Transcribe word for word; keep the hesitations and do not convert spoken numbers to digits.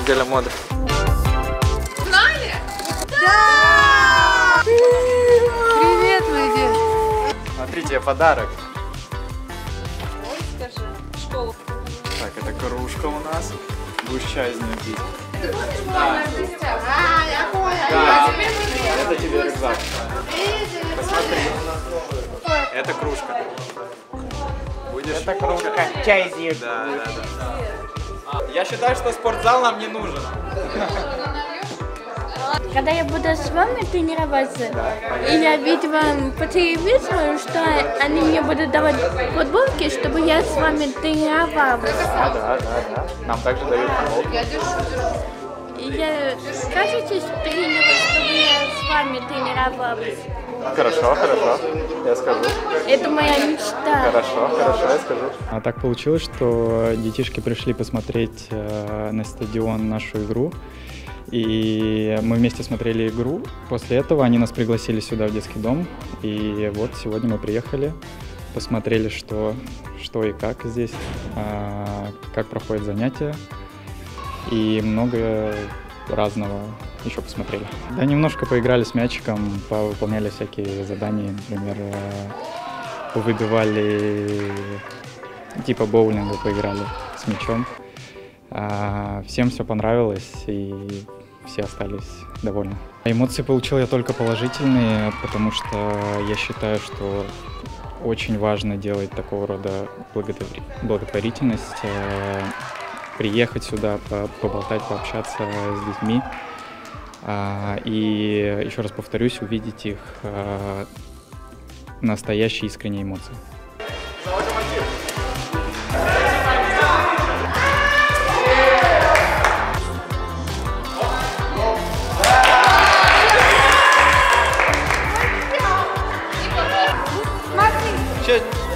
неделя моды. Знали? Да! Привет, мой дед. Смотрите, подарок. Ой, скажи, школу. Так, это кружка у нас. Будешь чай из нее пить. Ты помнишь, мама в гостях? А, я понял. Да. А теперь мы Это тебе рюкзак. Посмотри. Это кружка. Будешь? Это кружка, чай з'їв. Да, да, да. Я считаю, что спортзал нам не нужен. Когда я буду с вами тренироваться, и я видел вам по телевизору, что они мне будут давать футболки, чтобы я с вами тренировалась. Да, да, да, да. Нам также дают футболки. Я держу, держу. И я скажете тренеру, чтобы я с вами тренировалась? Хорошо, хорошо. Я скажу. Это моя мечта. Хорошо, хорошо, я скажу. А так получилось, что детишки пришли посмотреть э, на стадион нашу игру. И мы вместе смотрели игру. После этого они нас пригласили сюда в детский дом. И вот сегодня мы приехали, посмотрели, что, что и как здесь, а, как проходят занятия. И много разного еще посмотрели. Да, немножко поиграли с мячиком, повыполняли всякие задания. Например, э, выбивали, типа боулинга поиграли с мячом. А, всем все понравилось, и все остались довольны. Эмоции получил я только положительные, потому что я считаю, что очень важно делать такого рода благотвори- благотворительность, э, приехать сюда, поболтать, пообщаться с детьми. А, и еще раз повторюсь, увидеть их а, настоящие искренние эмоции. Смотри. Че?